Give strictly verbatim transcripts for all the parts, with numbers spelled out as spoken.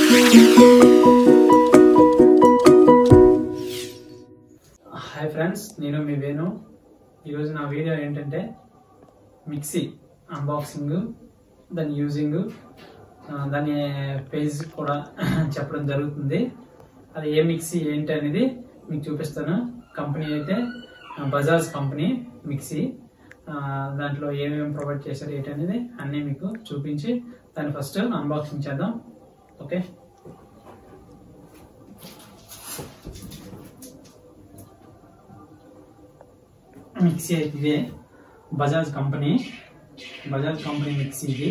Hi friends, నేను మీ వేణు. ఈరోజు నా వీడియో ఏంటంటే మిక్సీ అన్బాక్సింగ్, దాని యూజింగ్, దాని పేజ్ కూడా చెప్పడం జరుగుతుంది. అది ఏ మిక్సీ ఏంటి అనేది మీకు చూపిస్తాను. కంపెనీ అయితే బజాజ్ కంపెనీ మిక్సీ. దాంట్లో ఏమేమి ప్రొవైడ్ చేశారు ఏంటి అనేది అన్నీ మీకు చూపించి దాన్ని ఫస్ట్ అన్బాక్సింగ్ చేద్దాం. ఓకే, మిక్సీ అయితే ఇదే Bajaj company Bajaj company mixie. ఇది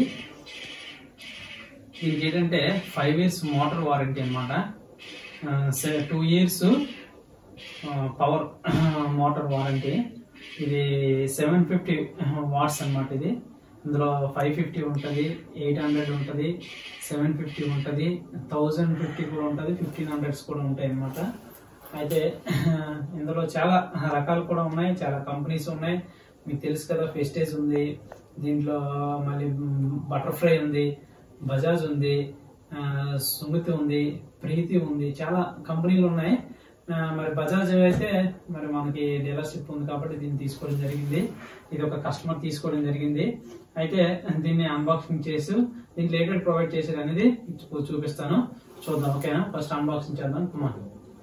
దీనికి ఏంటంటే ఫైవ్ ఇయర్స్ మోటార్ వారంటీ అనమాట. Two years power motor warranty. ఇది సెవెన్ ఫిఫ్టీ వాట్స్ అనమాట. ఇది ఇందులో ఫైవ్ ఫిఫ్టీ ఉంటుంది, ఎయిట్ హండ్రెడ్ ఉంటుంది, సెవెన్ ఫిఫ్టీ ఉంటుంది, థౌజండ్ ఫిఫ్టీ కూడా ఉంటుంది, ఫిఫ్టీన్ హండ్రెడ్స్ కూడా ఉంటాయి అనమాట. అయితే ఇందులో చాలా రకాలు కూడా ఉన్నాయి, చాలా కంపెనీస్ ఉన్నాయి. మీకు తెలుసు కదా, ఫెస్టేజ్ ఉంది, దీంట్లో మళ్ళీ బటర్ఫ్లై ఉంది, బజాజ్ ఉంది, సుమతి ఉంది, ప్రీతి ఉంది, చాలా కంపెనీలు ఉన్నాయి. మరి బజాజ్ అయితే మరి మనకి డీలర్షిప్ ఉంది కాబట్టి దీన్ని తీసుకోవడం జరిగింది. ఇది ఒక కస్టమర్ తీసుకోవడం జరిగింది. అయితే దీన్ని అన్బాక్సింగ్ చేసి దీంట్లో ఏ ప్రొవైడ్ చేసేది అనేది చూపిస్తాను, చూద్దాం. ఓకేనా, ఫస్ట్ అన్బాక్సింగ్ చేద్దాం. కుమార్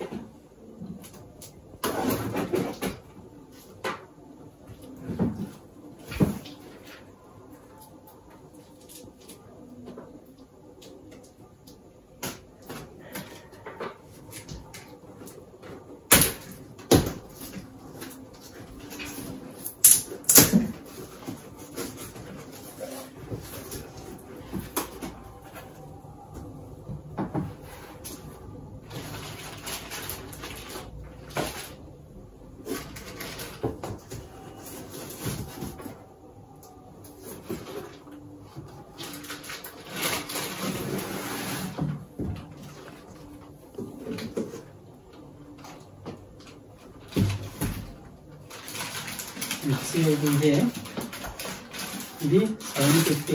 మిక్సీ అయితే ఇదే. ఇది seven fifty.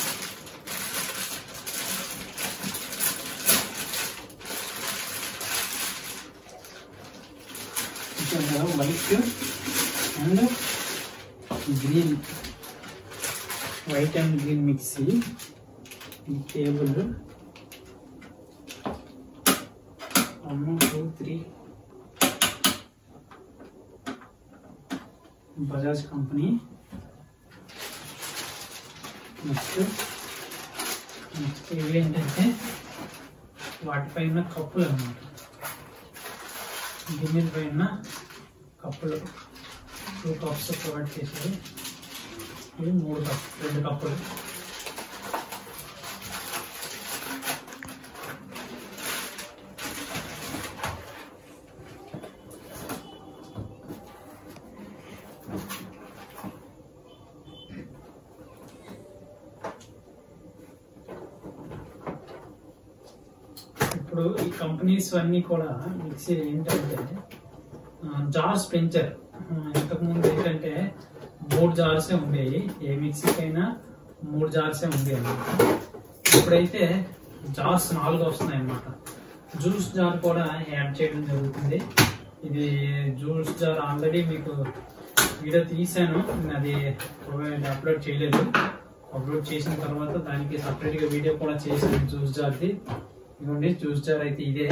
White and green, white and green mixie. ఈ table one two three Bajaj company. Next next ఇవి ఏంటంటే వాటిపైన కప్పులు అన్నమాట. గిన్నెల పైన కప్పులు, టూ కప్స్ ప్రొవైడ్ చేశారు. ఇవి మూడు కప్స్, రెండు కప్పులు. ఇప్పుడు ఈ కంపెనీస్ అన్ని కూడా మిక్సీ ఏంటంటే జార్స్ పెంచారు. ఇంతకుముందు ఏంటంటే మూడు జార్సే ఉండేవి, ఏ మిక్సీకైనా మూడు జార్సే ఉండేవి అన్నమాట. ఇప్పుడైతే జార్స్ నాలుగు వస్తున్నాయి అన్నమాట. జ్యూస్ జార్ కూడా యాడ్ చేయడం జరుగుతుంది. ఇది జ్యూస్ జార్ ఆల్రెడీ మీకు వీడియో తీసాను, అది అప్లోడ్ చేయలేదు. అప్లోడ్ చేసిన తర్వాత దానికి సపరేట్ గా వీడియో కూడా చేశాను జ్యూస్ జార్ది. ఇదిగోండి జ్యూస్ జార్ అయితే ఇదే.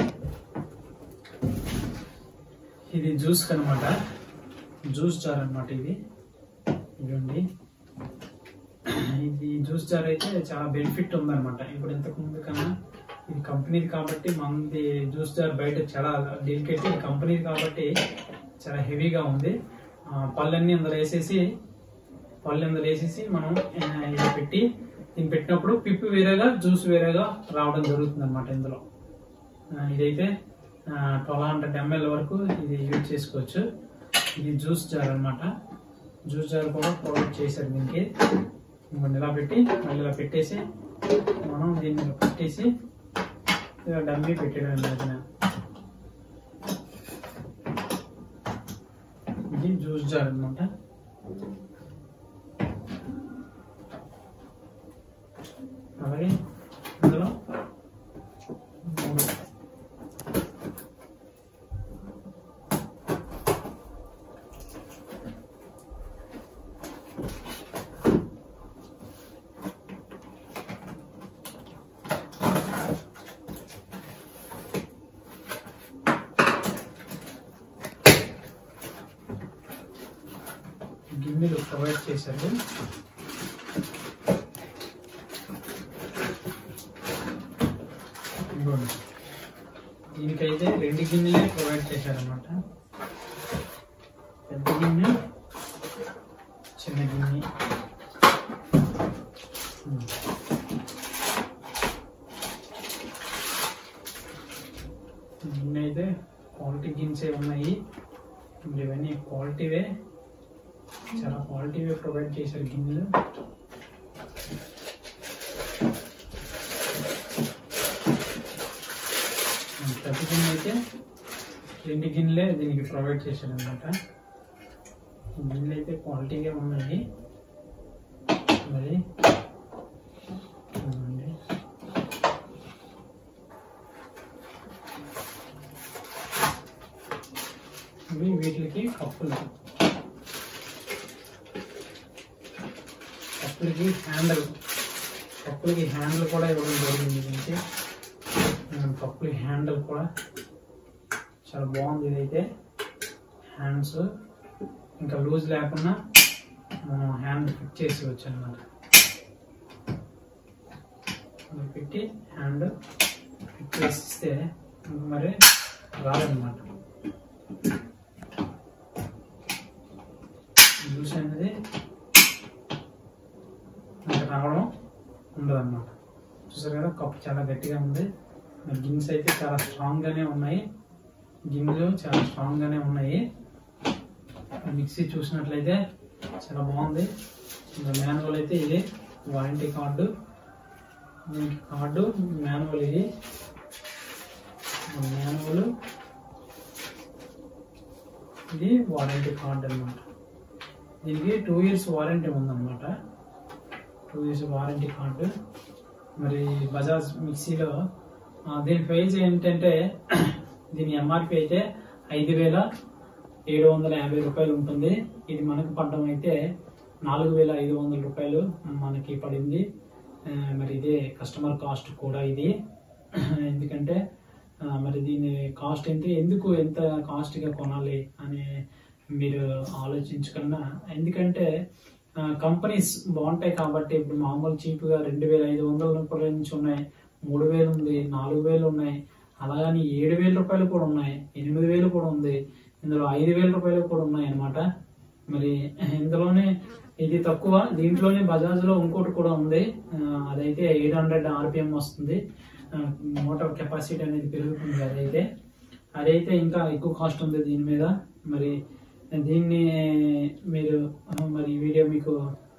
ఇది జ్యూస్ కనమాట, జ్యూస్ జార్ అనమాట ఇది. ఇదిగోండి, ఇది జ్యూస్ జార్ అయితే చాలా బెనిఫిట్ ఉందన్నమాట. ఇప్పుడు ఇంతకు ముందు కన్నా ఇది కంపెనీది కాబట్టి మనది జ్యూస్ జార్ బయట చాలా డెలికేట్, ఇది కంపెనీది కాబట్టి చాలా హెవీగా ఉంది. పళ్ళన్నీ అందులో వేసేసి పళ్ళు అందులో వేసేసి మనం ఇలా పెట్టి దీన్ని పెట్టినప్పుడు పిప్పు వేరేగా జ్యూస్ వేరేగా రావడం జరుగుతుంది అనమాట. ఇందులో ఇదైతే ట్వెల్వ్ హండ్రెడ్ ఎంఎల్ వరకు ఇది యూజ్ చేసుకోవచ్చు. ఇది జ్యూస్ జార్ అనమాట. జ్యూస్ జార్ కూడా ప్రొవైడ్ చేశారు దీనికి. ఇలా పెట్టి మళ్ళీ ఇలా పెట్టేసి మనం దీన్ని పెట్టేసి ఇలా డమ్మీ పెట్టేయడం లేదు. ఇది జ్యూస్ జార్ అనమాట. అలాగే ఇందులో ప్రొవైడ్ చేశారు. దీనికైతే రెండు గిన్నెలే ప్రొవైడ్ చేశారన్నమాట. పెద్ద గిన్నె, చిన్న గిన్నె. గిన్నె అయితే క్వాలిటీ గిన్నెసే ఉన్నాయి. ఇవన్నీ క్వాలిటీవే, చాలా క్వాలిటీవే ప్రొవైడ్ చేశారు గిన్నెలు. ప్రతి గిన్నె అయితే రెండు గిన్నెలే దీనికి ప్రొవైడ్ చేశారు అనమాట. గిన్నెలు అయితే క్వాలిటీగా ఉన్నాయి. మరి ఇవి వీటికి కప్పులు, కప్పులకి హ్యాండిల్, కప్పులకి హ్యాండిల్ కూడా ఇవ్వడం జరిగింది. దీనికి కప్పులకి హ్యాండిల్ కూడా చాలా బాగుంది. ఇదైతే హ్యాండ్స్ ఇంకా లూజ్ లేకుండా హ్యాండ్ ఫిట్ చేసి వచ్చానమాట. పెట్టి హ్యాండ్ ఫిట్ చేసిస్తే మరి రాదన్నమాట. లూజ్ అనేది రావడం ఉండదన్నమాట. చూసారు కదా, కప్పు చాలా గట్టిగా ఉంది. గిన్నెస్ అయితే చాలా స్ట్రాంగ్ గానే ఉన్నాయి. గిన్నెలు చాలా స్ట్రాంగ్ గానే ఉన్నాయి. మిక్సీ చూసినట్లయితే చాలా బాగుంది. మాన్యువల్ అయితే ఇది వారంటీ కార్డు, కార్డు మాన్యువల్. ఇది మాన్యువల్, ఇది వారంటీ కార్డు అన్నమాట. దీనికి టూ ఇయర్స్ వారంటీ ఉందన్నమాట. Two years warranty card. మరి బజాజ్ మిక్సీలో దీని ప్రైజ్ ఏంటంటే, దీని ఎంఆర్పి అయితే ఐదు వేల ఏడు వందల యాభై రూపాయలు ఉంటుంది. ఇది మనకు పడడం అయితే నాలుగు వేల ఐదు వందల రూపాయలు మనకి పడింది. మరి ఇదే కస్టమర్ కాస్ట్ కూడా ఇది. ఎందుకంటే మరి దీని కాస్ట్ ఎంత, ఎందుకు ఎంత కాస్ట్గా కొనాలి అని మీరు ఆలోచించకుండా, ఎందుకంటే కంపెనీస్ బాగుంటాయి కాబట్టి. ఇప్పుడు మామూలు చీప్గా రెండు వేల ఐదు వందల రూపాయల నుంచి ఉన్నాయి, మూడు వేలు ఉంది, నాలుగు వేలు ఉన్నాయి, అలాగని ఏడు వేల రూపాయలు కూడా ఉన్నాయి, ఎనిమిది వేలు కూడా ఉంది, ఇందులో ఐదు వేల రూపాయలు కూడా ఉన్నాయి అన్నమాట. మరి ఇందులోనే ఇది తక్కువ. దీంట్లోనే బజాజ్ లో ఇంకోటి కూడా ఉంది, అదైతే ఎయిట్ హండ్రెడ్ ఆర్పిఎం వస్తుంది. మోటార్ కెపాసిటీ అనేది పెరుగుతుంది. అదైతే అదైతే ఇంకా ఎక్కువ కాస్ట్ ఉంది దీని మీద. మరి దీన్ని మీరు మరి వీడియో మీకు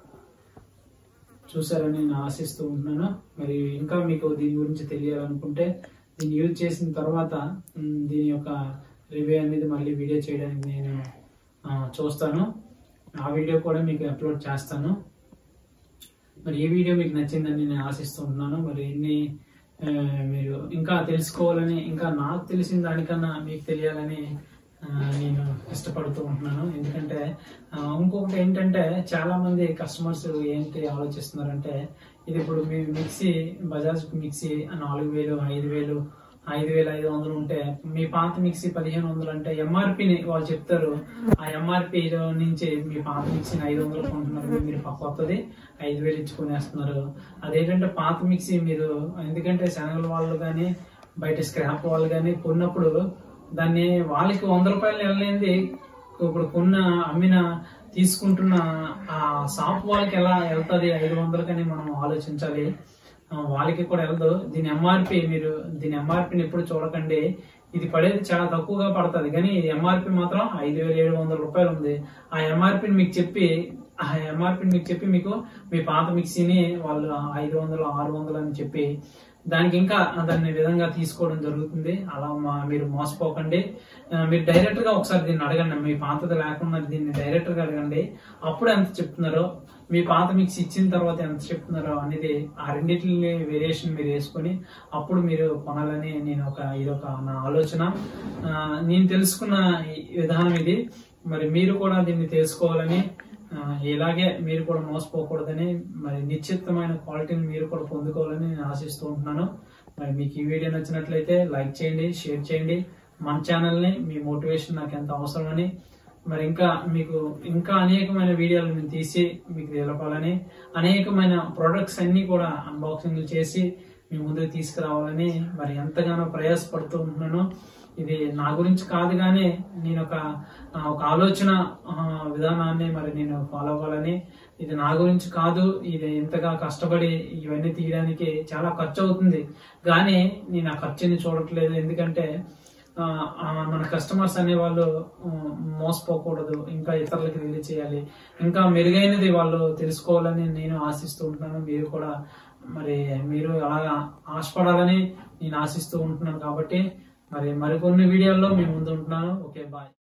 చూసారని నేను ఆశిస్తూ ఉంటున్నాను. మరి ఇంకా మీకు దీని గురించి తెలియాలనుకుంటే దీన్ని యూజ్ చేసిన తర్వాత దీని యొక్క రివ్యూ అనేది మళ్ళీ వీడియో చేయడానికి నేను చూస్తాను. ఆ వీడియో కూడా మీకు అప్లోడ్ చేస్తాను. మరి ఈ వీడియో మీకు నచ్చిందని నేను ఆశిస్తూ ఉంటున్నాను. మరి ఇన్ని మీరు ఇంకా తెలుసుకోవాలని, ఇంకా నాకు తెలిసిన దానికన్నా మీకు తెలియాలని నేను ఇష్టపడుతూ ఉంటున్నాను. ఎందుకంటే ఇంకొకటి ఏంటంటే, చాలా మంది కస్టమర్స్ ఏంటి ఆలోచిస్తున్నారంటే, ఇది ఇప్పుడు మీ మిక్సీ బజాజ్ మిక్సీ నాలుగు వేలు ఐదు వేలు ఐదు వేల ఐదు వందలు ఉంటే, మీ పాత మిక్సీ పదిహేను వందలు అంటే ఎంఆర్పిని వాళ్ళు చెప్తారు. ఆ ఎంఆర్పిలో నుంచి మీ పాత మిక్సీని ఐదు వందలు కొంటున్నారు, మీరు కొత్తది ఐదు వేలు ఇచ్చుకునేస్తున్నారు. అదేంటంటే పాత మిక్సీ మీరు, ఎందుకంటే శనగల వాళ్ళు కానీ బయట స్క్రాప్ వాళ్ళు కానీ కొన్నప్పుడు దాన్ని వాళ్ళకి వంద రూపాయలు వెళ్ళలేంది ఇప్పుడు కొన్న అమ్మిన తీసుకుంటున్న ఆ షాప్ వాళ్ళకి ఎలా వెళ్తుంది ఐదు వందలకని మనం ఆలోచించాలి. వాళ్ళకి కూడా వెళ్ళదు. దీని ఎంఆర్పి మీరు దీని ఎంఆర్పిని ఎప్పుడు చూడకండి. ఇది పడేది చాలా తక్కువగా పడుతుంది, కానీ ఎంఆర్పి మాత్రం ఐదు వేల ఏడు వందల రూపాయలు ఉంది. ఆ ఎంఆర్పిని మీకు చెప్పి ఆ ఎంఆర్పిని మీకు చెప్పి మీకు మీ పాత మిక్సీని వాళ్ళు ఐదు వందలు ఆరు వందలు అని చెప్పి దానికి ఇంకా దాన్ని విధంగా తీసుకోవడం జరుగుతుంది. అలా మీరు మోసపోకండి. మీరు డైరెక్ట్ గా ఒకసారి దీన్ని అడగండి. మీ పాతది లేకుండా దీన్ని డైరెక్ట్ గా అడగండి. అప్పుడు ఎంత చెప్తున్నారో, మీ పాత మిక్సీ ఇచ్చిన తర్వాత ఎంత చెప్తున్నారో అనేది ఆ రెండింటిని వేరియేషన్ మీరు వేసుకొని అప్పుడు మీరు కొనాలని నేను ఒక ఇదొక నా ఆలోచన. నేను తెలుసుకున్న విధానం ఇది. మరి మీరు కూడా దీన్ని తెలుసుకోవాలని, ఇలాగే మీరు కూడా మోసపోకూడదని, మరి నిశ్చితమైన క్వాలిటీని మీరు కూడా పొందుకోవాలని నేను ఆశిస్తూ ఉంటున్నాను. మరి మీకు ఈ వీడియో నచ్చినట్లయితే లైక్ చేయండి, షేర్ చేయండి. మన ఛానల్ని, మీ మోటివేషన్ నాకు ఎంత అవసరమని మరి ఇంకా మీకు ఇంకా అనేకమైన వీడియోలు నేను తీసి మీకు తెలపాలని, అనేకమైన ప్రొడక్ట్స్ అన్ని కూడా అన్బాక్సింగ్ చేసి మీ ముందుకు తీసుకురావాలని మరి ఎంతగానో ప్రయాసపడుతూ ఉంటున్నాను. ఇది నా గురించి కాదు కానీ నేను ఒక ఒక ఆలోచన విధానాన్ని మరి నేను ఫాలో అవ్వాలని. ఇది నా గురించి కాదు, ఇది ఎంతగా కష్టపడి ఇవన్నీ తీయడానికి చాలా ఖర్చు అవుతుంది, కానీ నేను ఆ ఖర్చుని చూడట్లేదు. ఎందుకంటే మన కస్టమర్స్ అనే వాళ్ళు మోసపోకూడదు, ఇంకా ఇతరులకు రిలీజ్ చేయాలి, ఇంకా మెరుగైనది వాళ్ళు తెలుసుకోవాలని నేను ఆశిస్తూ ఉంటున్నాను. మీరు కూడా మరి మీరు అలాగా ఆశపడాలని నేను ఆశిస్తూ ఉంటున్నాను. కాబట్టి మరి మరికొన్ని వీడియోల్లో మీ ముందు ఉంటున్నాను. Okay, bye.